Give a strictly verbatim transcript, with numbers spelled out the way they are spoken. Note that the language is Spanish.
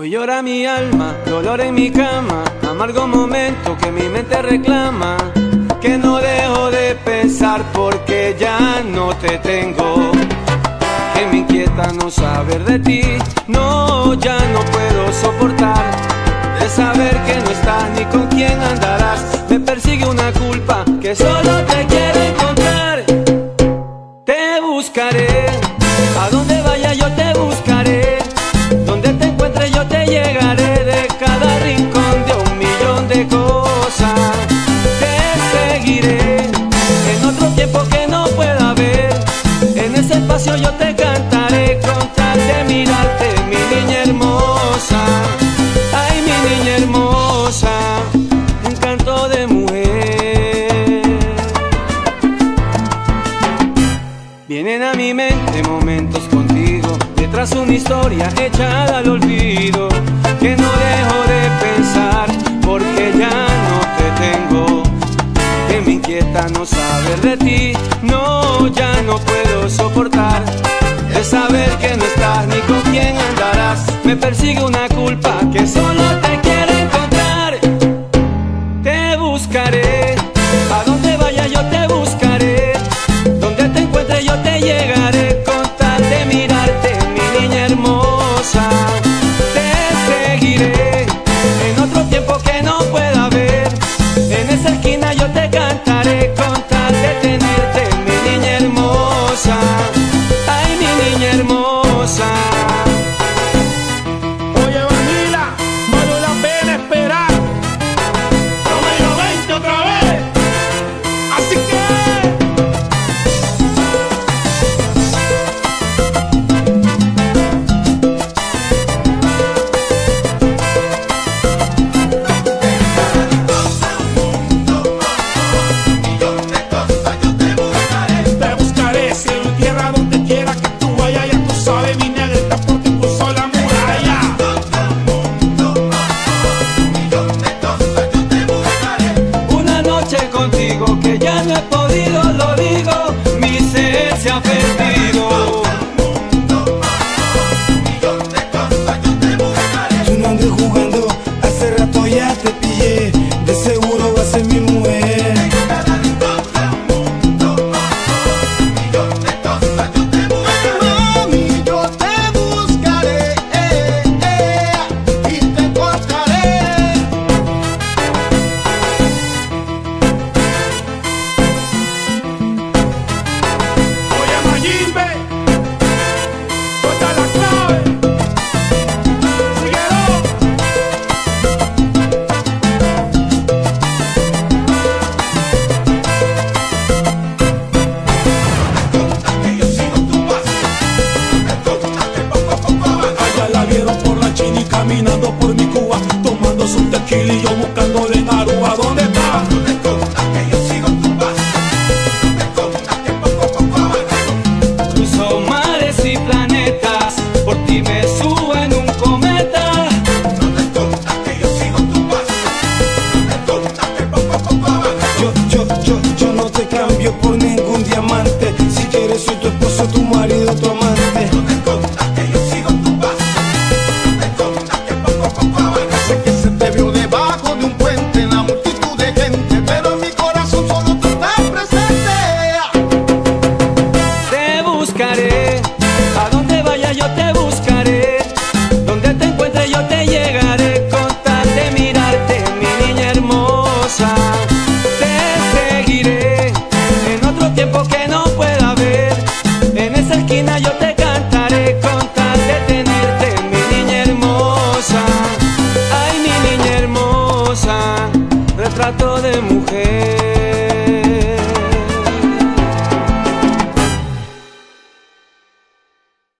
Hoy llora mi alma, dolor en mi cama, amargo momento que mi mente reclama, que no dejo de pensar porque ya no te tengo, que me inquieta no saber de ti, no, ya no puedo soportar, de saber que no estás ni con quién andarás, me persigue una culpa que solo te quiero encontrar, te buscaré, a donde vaya yo te buscaré, donde te encuentre yo te llegaré, de cada rincón de un millón de cosas, te seguiré, en otro tiempo que no pueda ver, en ese espacio yo te cantaré, con tal de mirarte, mi niña hermosa, ay mi niña hermosa, un canto de mujer. Vienen a mi mente momentos contigo, detrás una historia echada al olvido, que no dejo de pensar porque ya no te tengo, que me inquieta no saber de ti, no, ya no puedo soportar, de saber que no estás ni con quién andarás, me persigue una culpa que solo te quiero encontrar, te buscaré, a donde vaya yo te buscaré, donde te encuentre yo te llegaré, con tal de mirarte, mi niña hermosa, te seguiré, en otro tiempo que no pueda ver, en esa esquina yo te cantaré, con tal de tenerte, mi niña hermosa, ay mi niña hermosa. Oye, Vanilla, vale la pena esperar, no me dio veinte otra vez, así que te buscaré, cielo y tierra, donde quiera que tú vayas, ya tú sabes, mi negrita, por ti puso la muralla. Una noche contigo que ya no he podido, lo digo, mi ser se ha perdido. Tú no andes jugando, hace rato ya te pillé, de seguro vas a ser mi mujer. Mami, yo te buscaré, eh, eh, y te encontraré. Oye, Mayimbe, suelta la clave, síguelo. Allá la vieron por la China y caminando por mi Cuba, tomando su tequila y yo buscándole en Aruba. ¿Dónde está? Cruzo mares y planetas, por ti me subo en un cometa. Yo, yo, yo, yo no te cambio por ningún diamante. Si quieres soy tu esposo, tu marido, tu amante. Sé que se te vio debajo de un puente en la multitud de gente, pero en mi corazón solo tú estás presente. Te buscaré, a donde vaya yo te buscaré, donde te encuentre yo te llegaré, con tal de mirarte, mi niña hermosa, te seguiré, en otro tiempo que no pueda ver, en esa esquina yo te cantaré, con tal de tenerte, mi niña hermosa, ay mi niña hermosa, retrato de mujer.